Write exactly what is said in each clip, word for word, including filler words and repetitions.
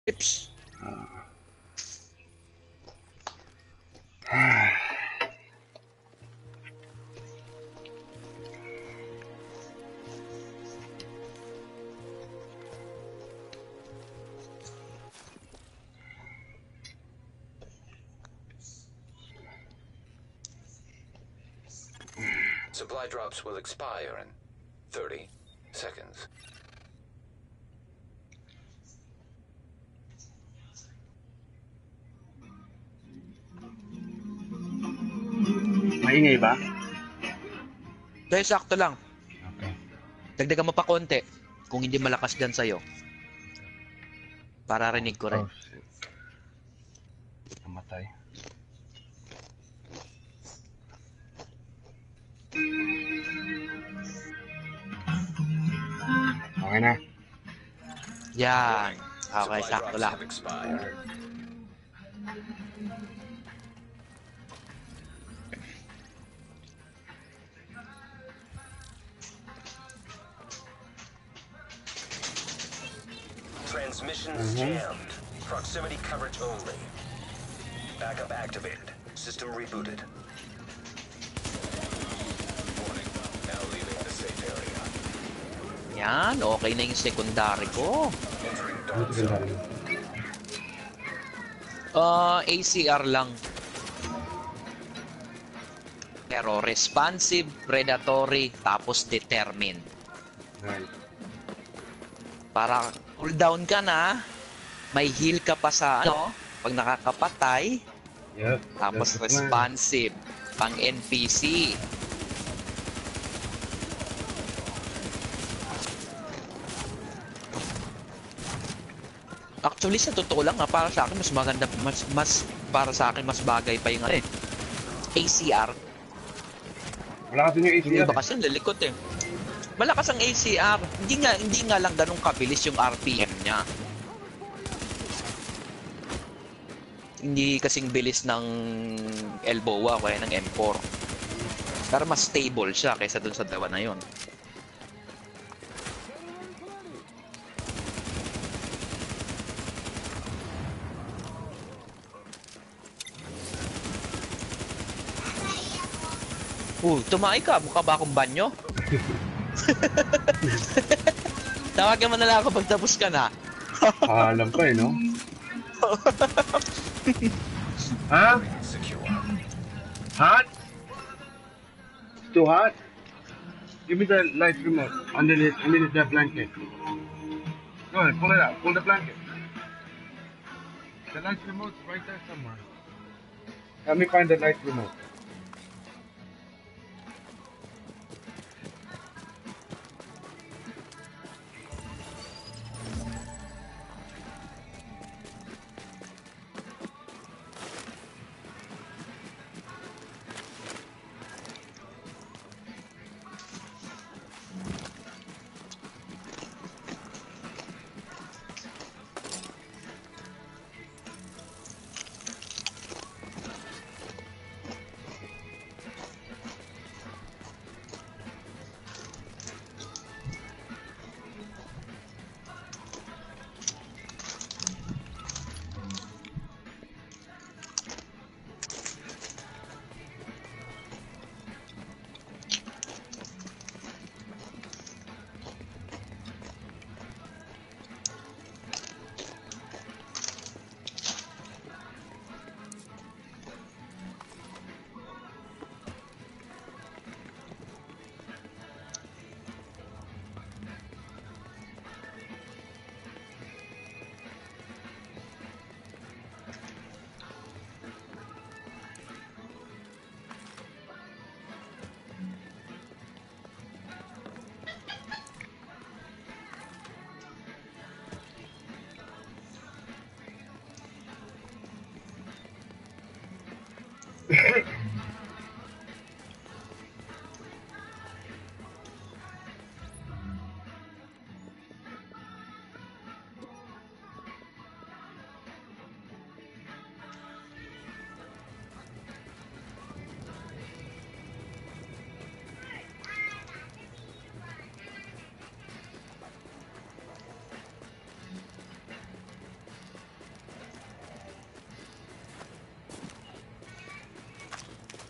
Tips. Supply drops will expire in thirty seconds. Maingay ba? Dahil sakto lang. Okay. Dagdagan mo pa konti kung hindi malakas dyan sa'yo. Para rinig ko rin. Oh, shit. Namatay. Okay na. Yan. Okay, Supply sakto drops lang. have expired. Transmissions jammed. Proximity coverage only. Backup activated. System rebooted. Warning. Now leaving the safe area. Yan, okay na yung secondary ko. Entering Ano dark ito zone. ganda? Uh, A C R lang. Pero responsive, predatory, tapos determined. Right. Para cooldown ka na, may heal ka pa sa ano, pag nakakapatay, Yep. tapos that's the plan. responsive, pang N P C. Actually, sa totoo lang, ha, para sa akin, mas maganda, mas, mas, para sa akin, mas bagay pa yung ano eh, A C R. Wala kasi yung A C Yung R. iba kasi ang lilikot eh. Malakas ang A C R. Hindi nga, hindi nga lang ganun kabilis yung R P M niya. Hindi kasing bilis ng Elbowa o kaya ng M four. Pero mas stable siya kaysa dun sa dalawa na yun. Uh, tumae ka. Mukha ba akong banyo? Tawagan mo na lang ako pag tapos ka na. Alam pa eh, no? Ha? Secure. Hot? Too hot? Give me the light remote underneath, underneath that blanket. Go ahead, pull it out. Pull the blanket. The light remote's right there somewhere. Help me find the light remote.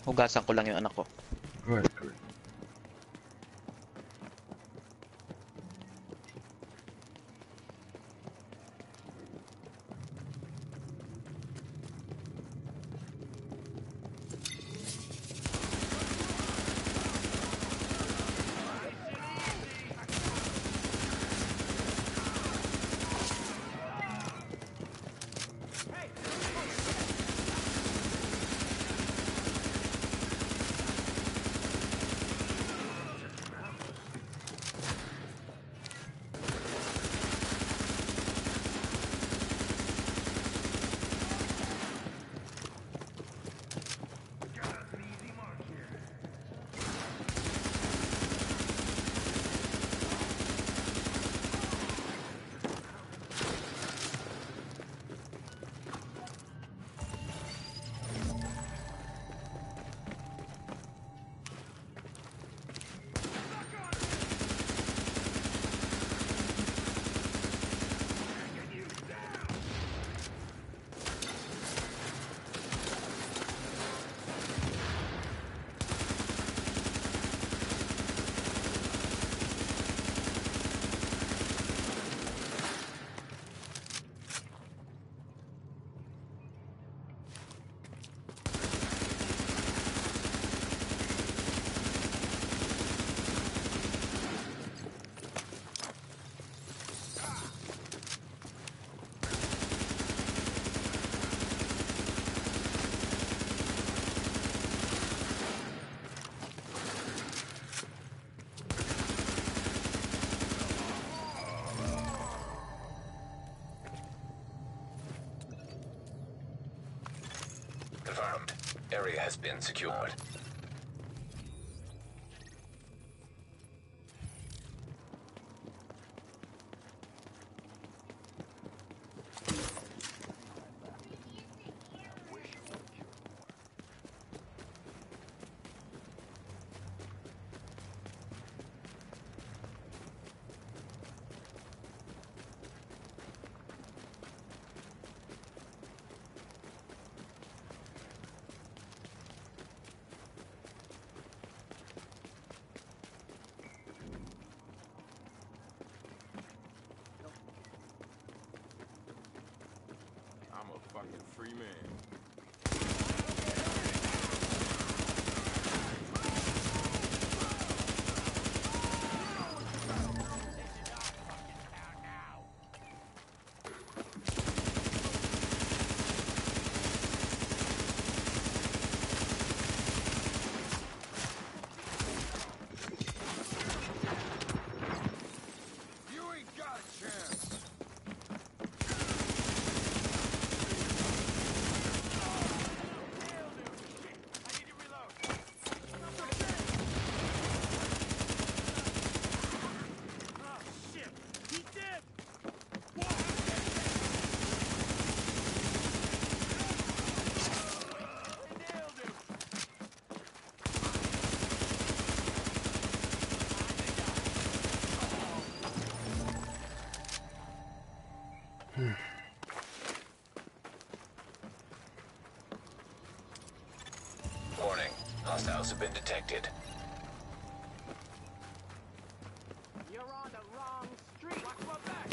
Hugasan ko lang yung anak ko. Correct, correct. Confirmed. Area has been secured. I'm a fucking free man. You ain't got a chance. Warning. Hostiles have been detected. You're on the wrong street. Watch my back.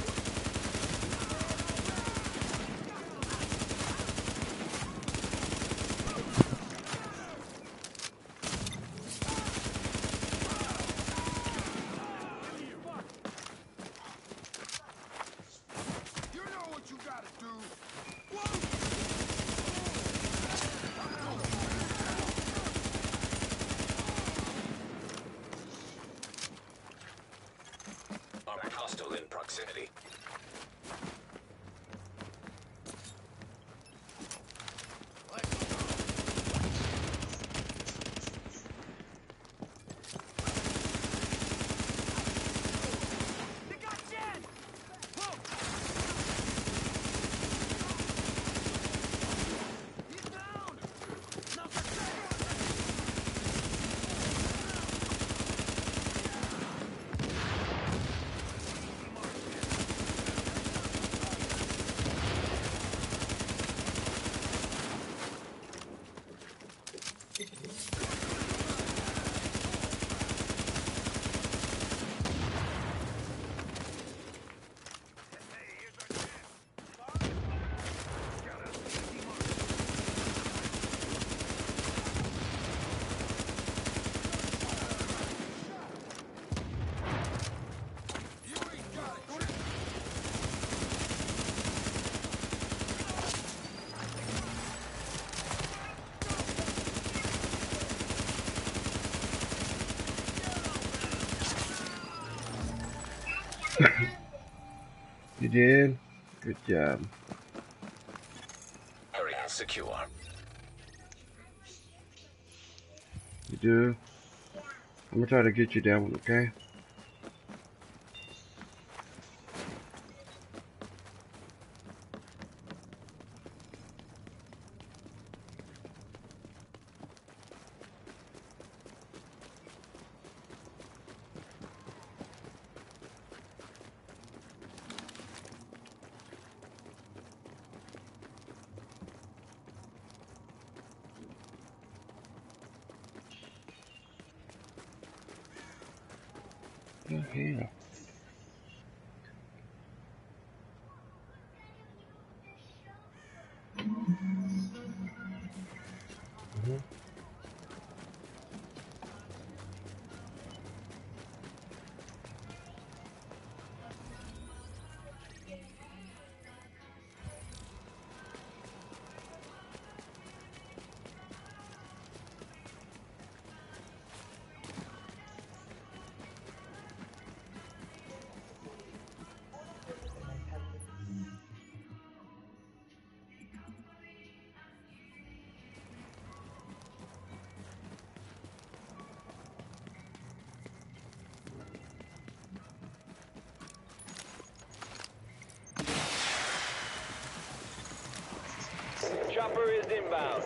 You know what you gotta do. You did? Good job. Area secure. You do? I'm gonna try to get you that one, okay? Oh, yeah. Mhm. Chopper is inbound.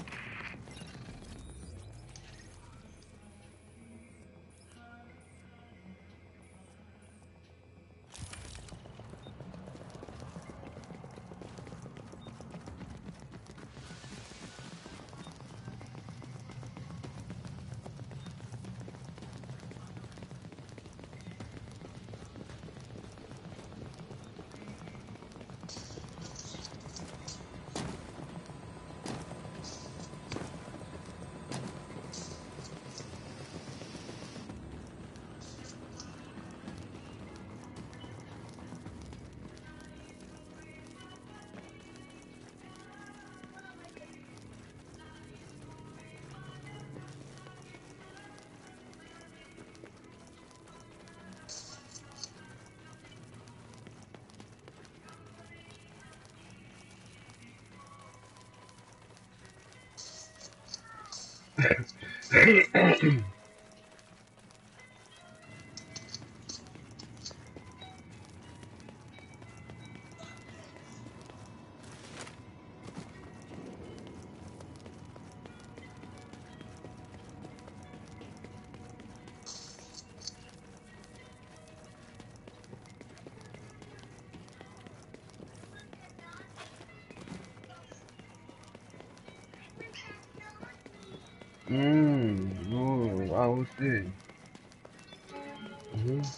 Mm, oh, I will see. Mm-hmm.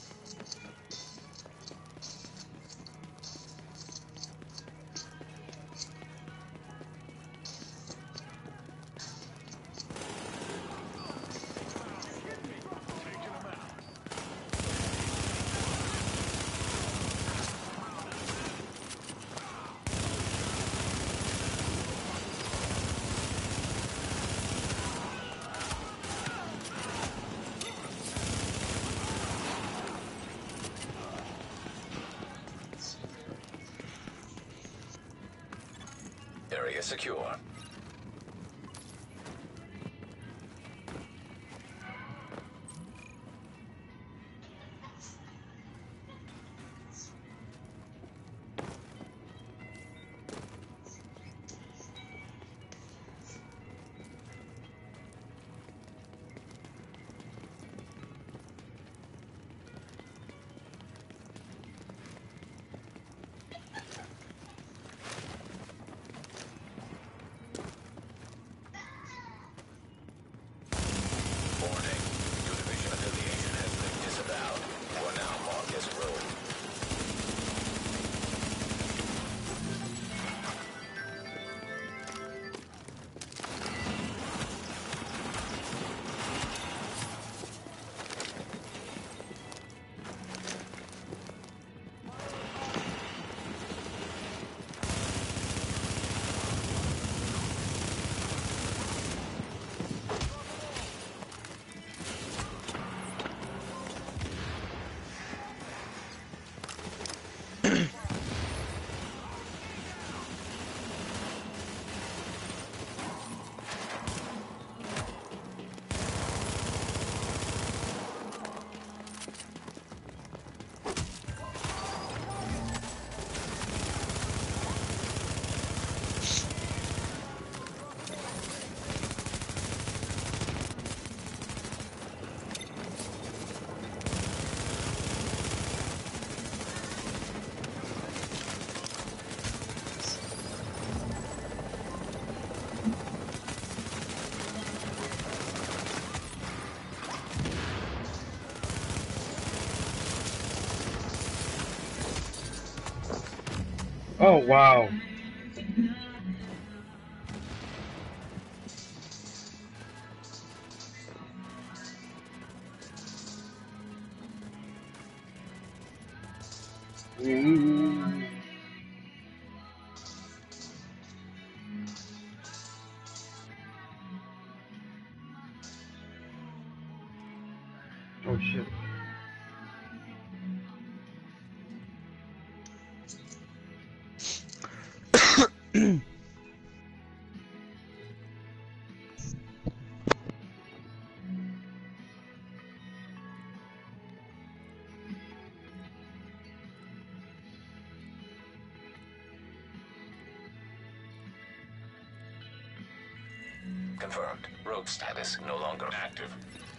Area secure. Oh wow. Mm. Oh shit. Confirmed. Rogue status no longer active.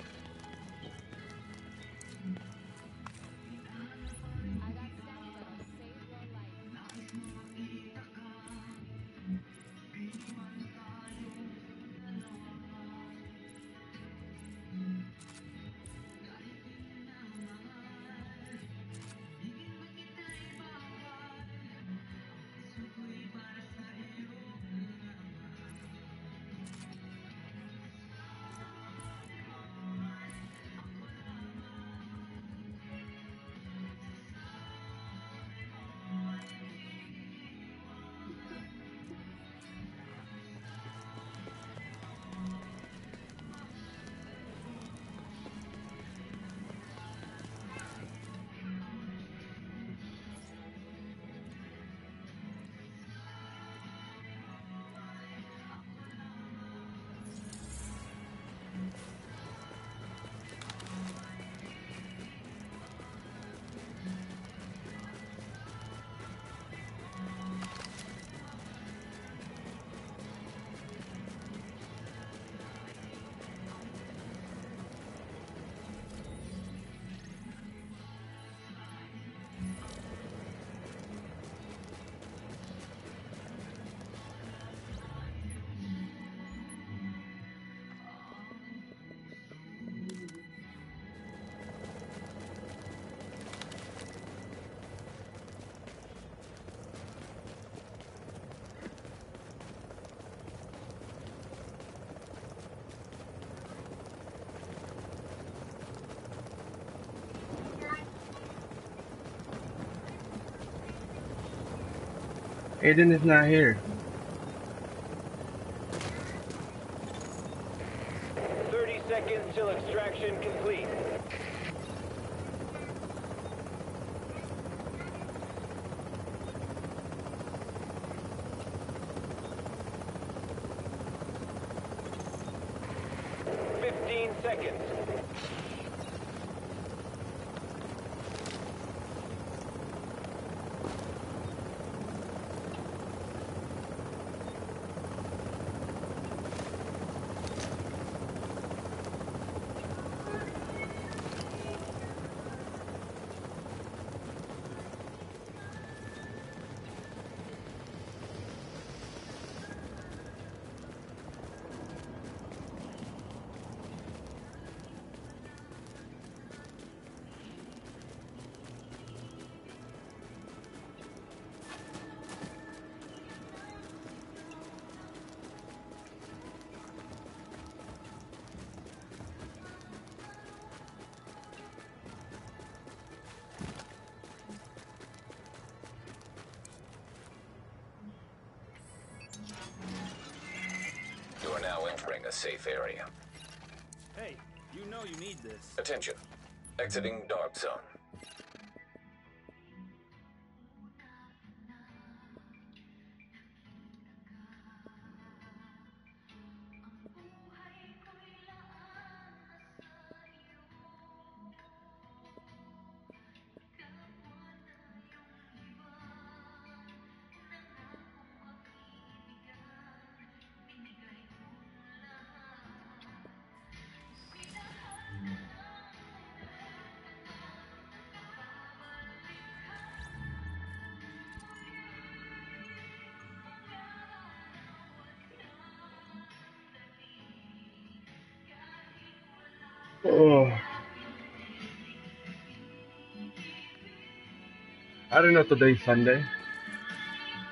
Aiden is not here. thirty seconds till extraction complete. fifteen seconds. You are now entering a safe area. Hey, you know you need this. Attention. Exiting dark zone. Oh. I don't know today's Sunday.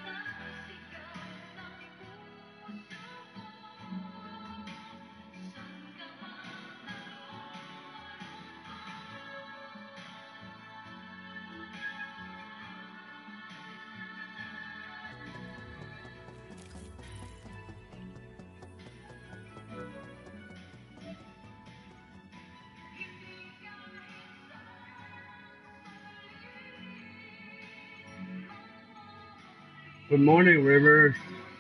Good morning, Rivers.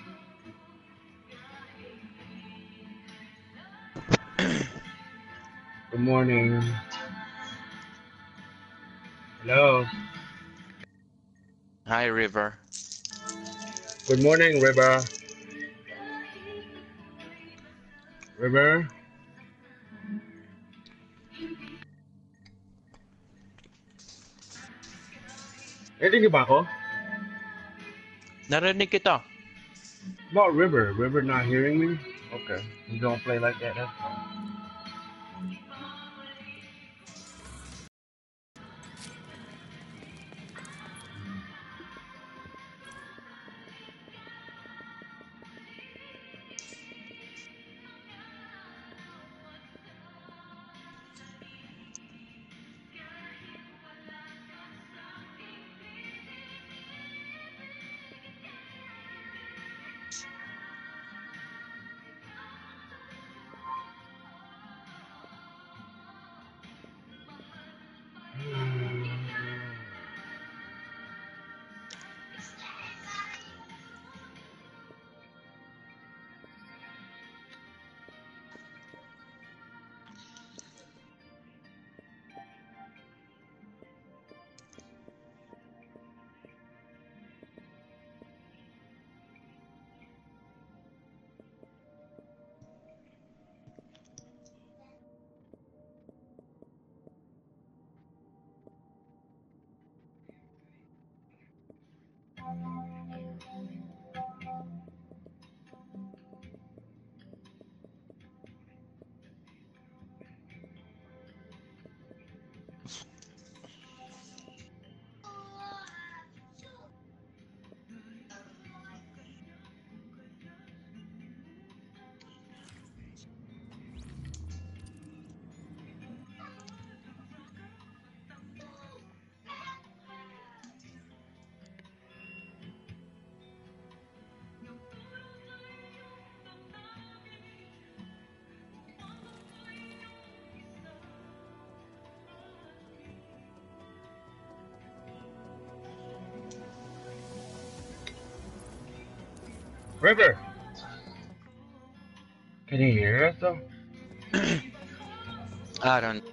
Good morning. Hello. Hi, River. Good morning, River. River. Narinig ba ako? Narinig kita. About River. River not hearing me? Okay. You don't play like that, that's fine. River. Can you hear us though? I don't